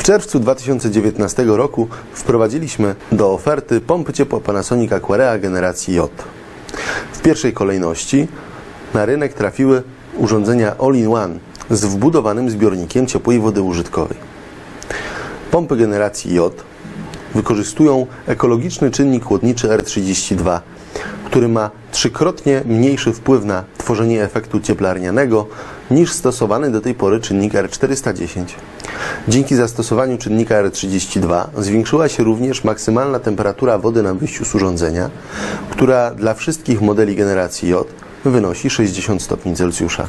W czerwcu 2019 roku wprowadziliśmy do oferty pompy ciepła Panasonic Aquarea generacji J. W pierwszej kolejności na rynek trafiły urządzenia All-in-One z wbudowanym zbiornikiem ciepłej wody użytkowej. Pompy generacji J wykorzystują ekologiczny czynnik chłodniczy R32, który ma trzykrotnie mniejszy wpływ na tworzenie efektu cieplarnianego niż stosowany do tej pory czynnik R410. Dzięki zastosowaniu czynnika R32 zwiększyła się również maksymalna temperatura wody na wyjściu z urządzenia, która dla wszystkich modeli generacji J wynosi 60 stopni Celsjusza.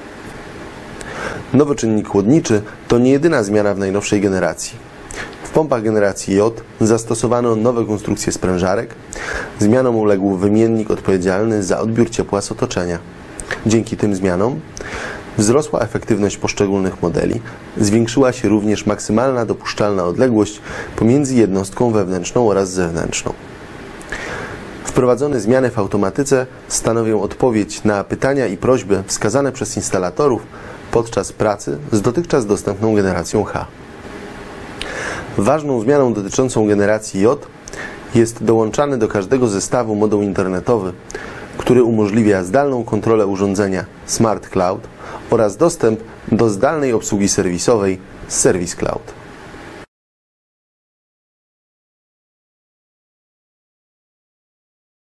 Nowy czynnik chłodniczy to nie jedyna zmiana w najnowszej generacji. W pompach generacji J zastosowano nowe konstrukcje sprężarek. Zmianom uległ wymiennik odpowiedzialny za odbiór ciepła z otoczenia. Dzięki tym zmianom wzrosła efektywność poszczególnych modeli. Zwiększyła się również maksymalna dopuszczalna odległość pomiędzy jednostką wewnętrzną oraz zewnętrzną. Wprowadzone zmiany w automatyce stanowią odpowiedź na pytania i prośby wskazane przez instalatorów podczas pracy z dotychczas dostępną generacją H. Ważną zmianą dotyczącą generacji J jest dołączany do każdego zestawu moduł internetowy, który umożliwia zdalną kontrolę urządzenia Smart Cloud oraz dostęp do zdalnej obsługi serwisowej z Service Cloud.